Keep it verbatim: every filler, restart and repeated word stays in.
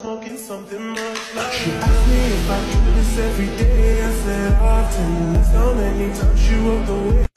smoking something much like she asked me if I do this every day. I said often. That's how many times she wrote the way.